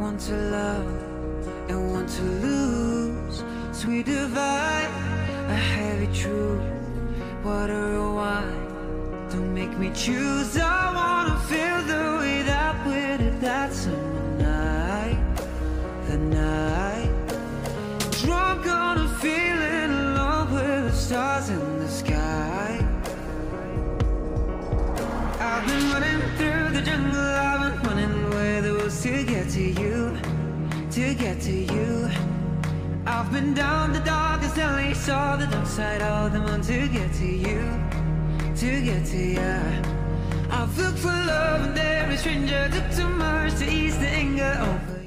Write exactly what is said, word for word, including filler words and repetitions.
want to love and want to lose. Sweet divide, a heavy truth. Water or wine, don't make me choose. I wanna feel the way that we did that summer night. The night, drunk on a feeling, alone with the stars in the sky. I've been running through the jungle, I've been running where the woods to get to you, to get to you. I've been down the darkest alley, saw the dark side of the moon to get to you, to get to you. I've looked for love and every stranger took too much to ease the anger over.